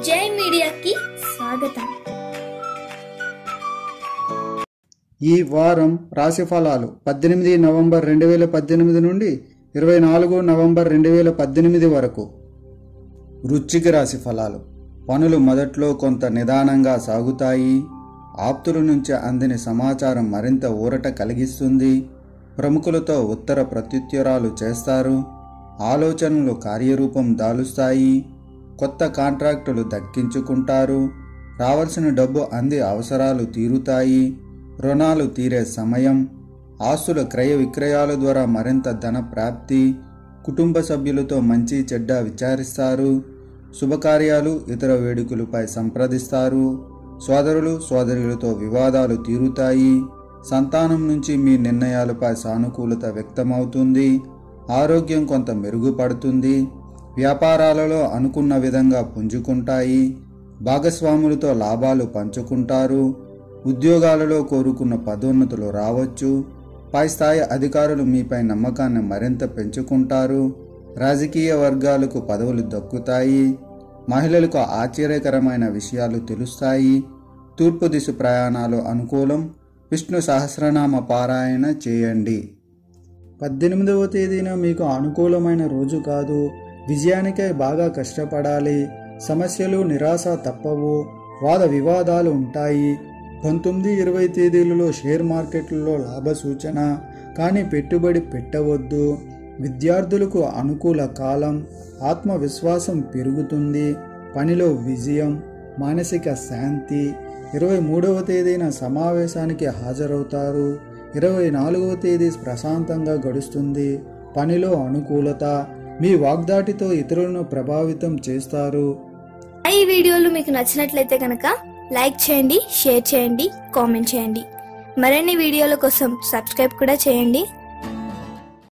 జై మీడియాకి స్వాగతం। ఈ వారం రాశి ఫలాలు 18 నవంబర్ 2018 నుండి 24 నవంబర్ 2018 వరకు। వృశ్చిక రాశి ఫలాలు। పనులు మొదట్లో కొంత నిదానంగా సాగుతాయి। ఆప్తుల నుంచి అందిన సమాచారం మరింత ఊరట కలిగిస్తుంది। ప్రముఖులతో ఉత్తర ప్రత్యుత్తరాలు చేస్తారు। ఆలోచనలు కార్యరూపం దాలుస్తాయి। కొత్త కాంట్రాక్టులు దక్కించుకుంటారు। రావాల్సిన డబ్బు అంది అవసరాలు తీరుతాయి। రుణాలు తీరే సమయం। ఆస్తుల క్రయ విక్రయాల ద్వారా మరింత ధన ప్రాప్తి। కుటుంబ సభ్యులతో మంచి చెడ్డ విచారిస్తారు। శుభకార్యాలు ఇతర వేడుకలపై సంప్రదిస్తారు। సోదరులు సోదరులతో వివాదాలు తీరుతాయి। సంతానం నుంచి మీ నిర్ణయాలపై సానుకూలత వ్యక్తమవుతుంది। ఆరోగ్యం కొంత మెరుగుపడుతుంది। వ్యాపారాలలో అనుకున్న విధంగా పుంజుకుంటాయి। భాగస్వాములతో లాభాలు పంచుకుంటారు। ఉద్యోగాలలో కోరుకున్న పదోన్నతులు రావచ్చు। పై స్థాయి అధికారులు మీపై నమ్మకాన్ని మరింత పెంచుకుంటారు। రాజకీయ వర్గాలకు పదవులు దక్కుతాయి। మహిళలకు ఆశ్చర్యకరమైన విషయాలు తెలుస్తాయి। తూర్పు దిశ ప్రయాణాలు అనుకూలం। విష్ణు సహస్రనామ పారాయణ చేయండి। 18వ తేదీన మీకు అనుకూలమైన రోజు కాదు। విజయానికై బాగా కష్టపడాలి। సమస్యలు నిరాశ తప్పవు। వాద వివాదాలు ఉంటాయి। 19, 20 తేదీలలో షేర్ మార్కెట్లలో లాభ సూచన, కానీ పెట్టుబడి పెట్టవద్దు। విద్యార్థులకు అనుకూల కాలం। ఆత్మవిశ్వాసం పెరుగుతుంది। పనిలో విజయం, మానసిక శాంతి। 23వ తేదీన సమావేశానికి హాజరవుతారు। 24వ తేదీ ప్రశాంతంగా గడుస్తుంది। పనిలో అనుకూలత। మీ వాగ్దాటితో ఇతరులను ప్రభావితం చేస్తారు। ఈ వీడియోలు మీకు నచ్చినట్లయితే కనుక లైక్ చేయండి, షేర్ చేయండి, కామెంట్ చేయండి। మరిన్ని వీడియోల కోసం సబ్స్క్రైబ్ కూడా చేయండి।